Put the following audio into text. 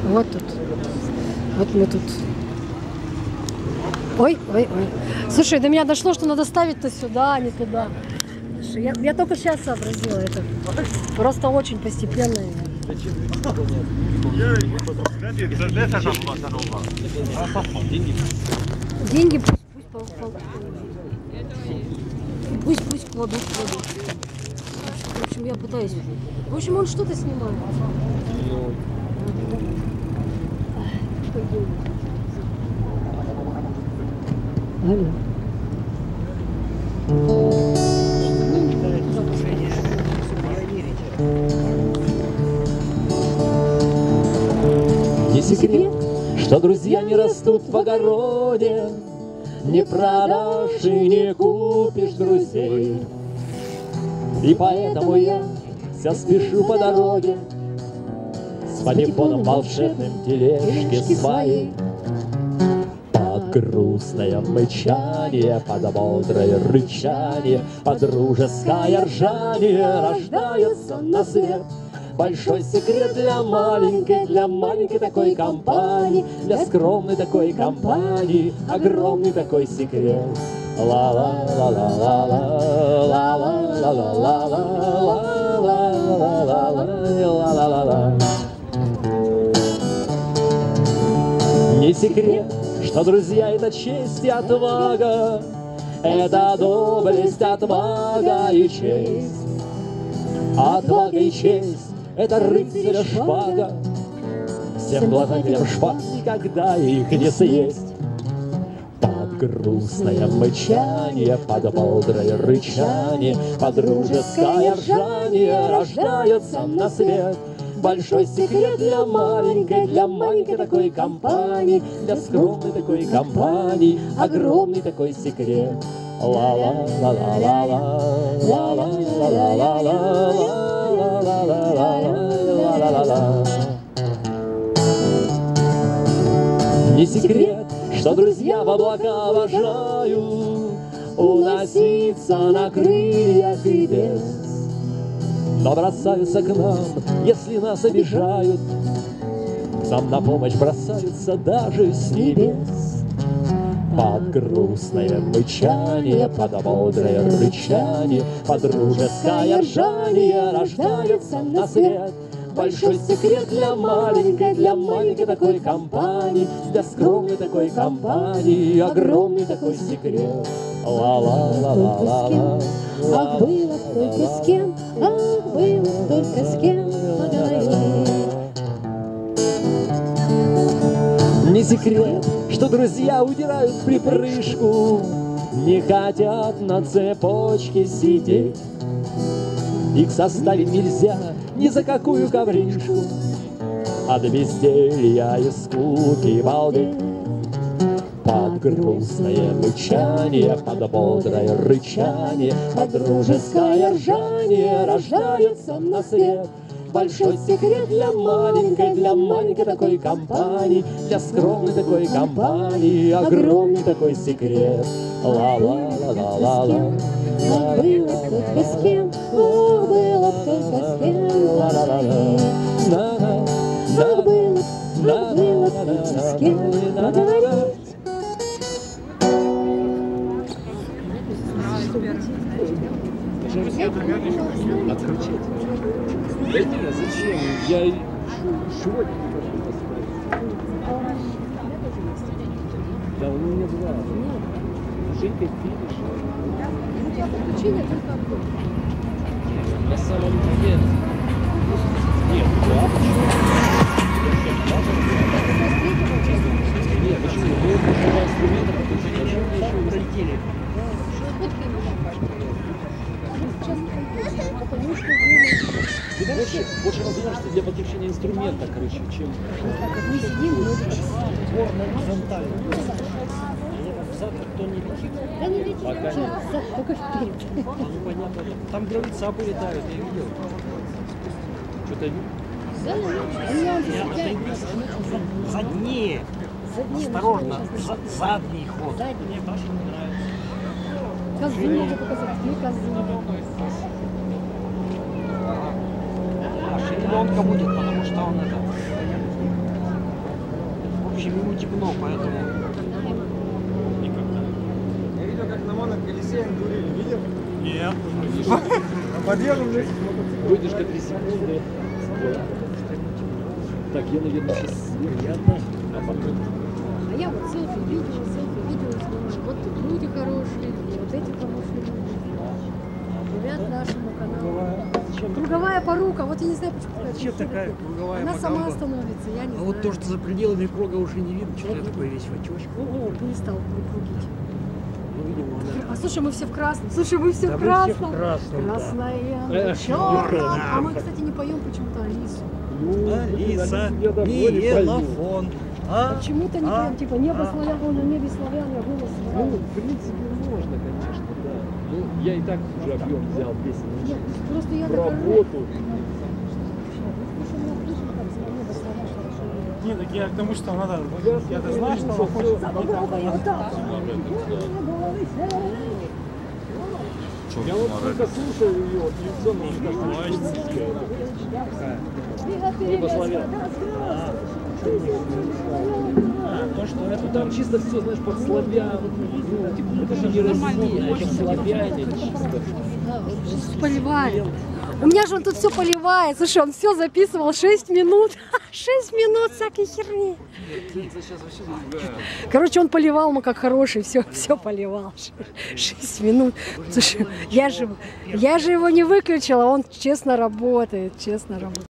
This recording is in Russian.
Вот тут. Вот мы тут. Ой, ой, ой. Слушай, до меня дошло, что надо ставить-то сюда, а не туда. Слушай, я только сейчас сообразила это. Просто очень постепенно. Деньги пусть кладут. В общем, я пытаюсь. В общем, он что-то снимает. Алло. Не секрет, что друзья не растут в огороде, не продашь и не купишь друзей. И поэтому я все спешу по дороге с патефоном волшебным тележки своей. Под грустное мычание, под бодрое рычание, под дружеское ржание рождается на свет большой секрет для маленькой такой компании, для скромной такой компании, огромный такой секрет. Не секрет, что друзья — это честь и отвага, это доблесть, отвага и честь. Отвага и честь — это рыцаря шпага, всем блажателям шпаг никогда их не съесть. Под грустное мычание, под бодрое рычание, под дружеское ржание рождается на свет большой секрет для маленькой такой компании, для скромной такой компании, огромный такой секрет. Не секрет, что друзья в облака обожают уноситься на крыльях небес, но бросаются к нам, если нас обижают, к нам на помощь бросаются даже с небес. Под грустное мычание, под бодрое рычание, под дружеское ржание рождается на свет большой секрет для маленькой такой компании, для скромной такой компании, огромный такой секрет. Ла-ла-ла-ла-ла-ла. Ах, было только с кем, ах, было только с кем поговорить. Не секрет, что друзья удирают в припрыжку, не хотят на цепочке сидеть. Их составить нельзя ни за какую ковришку, от безделья и скуки балды. Под грустное мычание, под бодрое рычание, под дружеское ржание рождается на свет большой секрет для маленькой такой компании, для скромной такой компании, огромный такой секрет. Ла-ла-ла-ла-ла-ла. Ах, было только с кем, ах, было только с кем поговорить. Ах, было только с кем поговорить. Открутить. Да нет, зачем? Я сегодня не хочу поставить. Да у меня два. Женька финиш. Приключение только одно. На самом деле. Нет, да. Нет, почему? Мы два инструмента, потом еще пролетели. Ты больше разбираешься для подключения инструмента, короче, чем... Мы сидим, мы Сборная горизонтально. Завтра кто не летит? да не летит. Пока Сейчас, только вперед. Ну, понятно. Там гравицапы летают, я видел. Что-то... Да, Заднее. Осторожно, задний ход. Задний. Мне тоже не нравится. Козы надо показать. Мы козы. А шевеленка будет, потому что он это... давно, поэтому никогда. Я видел, как на моноколесе дурили, видел? Нет. Подъедем Выдержка 3 секунды. Так, я, наверное, сейчас Приятно. А я вот селфи, видео снимаю. Вот тут люди хорошие, вот эти хорошие люди. Привет нашему каналу. Круговая порука. Вот я не знаю, почему. Зачем такая круговая Она сама макамба? становится, я не А знаю. вот то, что за пределами круга уже не видно, человек такой весь в очочках. О, не стал прикрутить. Ну, видимо, она... А слушай, мы все в красном. Слушай, мы все Да в мы все в красном. красном, да. Красная, черная. А мы, кстати, не поем почему-то Алису. Алиса, я давно не пою. Миелофон. А? Почему-то не поем. Типа небо славян, на небе славян, я голос Ну, славян. в принципе, можно, конечно, да. Ну, я и так уже объем взял песен. Нет, просто я В такая... работу. Не, так я к тому, что надо... Я-то знаю, что она хочет. Попробуй вот так. Я вот только слушаю ее, То, что это там чисто все, знаешь, под славян. Ну, типа, это же не Россия, это славяне чисто. Поливает. У меня же он тут все поливает. Слушай, он все записывал 6 минут. 6 минут всякой херни. Короче, он поливал, мы как хороший, все поливал. 6 минут. Слушай, я же его не выключила, он честно работает, честно работает.